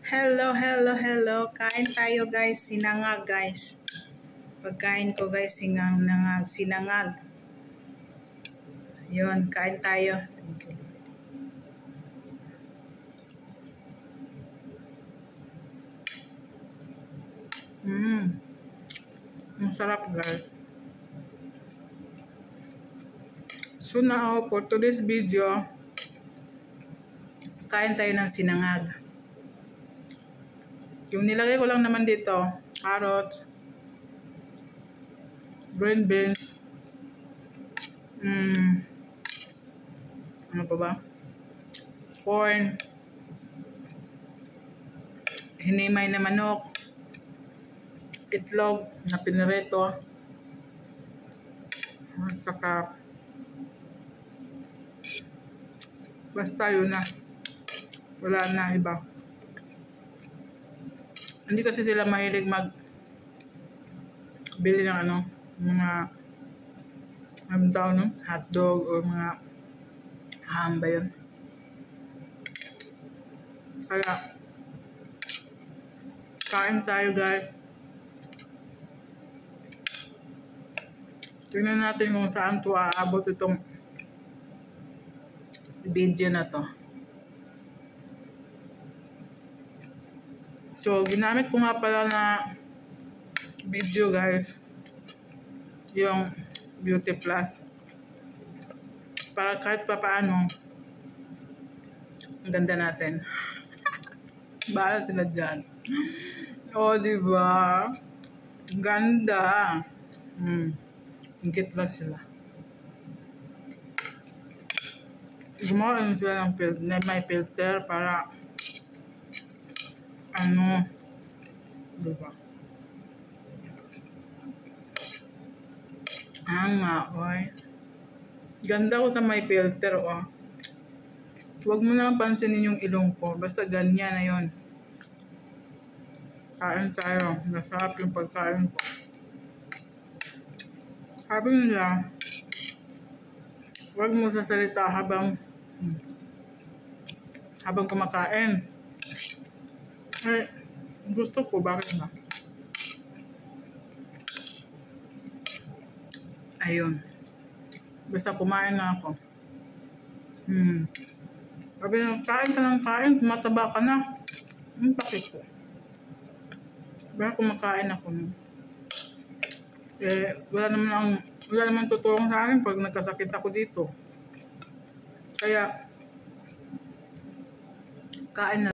Hello, hello, hello. Kain tayo guys, sinangag guys. Pagkain ko guys, sinangag. Yun, kain tayo. Thank you. Ang sarap guys. So now, for today's video, kain tayo ng sinangag. Yung nilagay ko lang naman dito, carrot, green beans, ano pa ba? Corn, hinimay na manok, itlog na pinirito, at saka basta yun na. Wala na iba. Hindi kasi sila mahilig bili ng mga hotdog o mga ham ba yun. Kaya kain tayo guys. Tingnan natin kung saan to aabot itong video na to. So, ginamit ko nga pala na video guys, yung Beauty Plus. Para kahit pa paano, ang ganda natin. Bahala sila dyan. O, diba? Ganda. Ingit lang sila. Gumawa lang sila ng may filter para diba? Oy. Ganda ko sa may filter, oh. Huwag mo na lang pansinin yung ilong ko. Basta ganyan na yun. Kain tayo. Nasarap yung pagkain ko. Sabi nila, huwag mo sasalita habang kumakain. Eh, gusto ko, bakit na? Ayun. Basta kumain na ako. Sabi na, kain ka ng kain, mataba ka na. Bakit ko? Baka kumakain ako. Eh, wala naman tutulong sa akin pag nagkasakit ako dito. Kaya, kain na.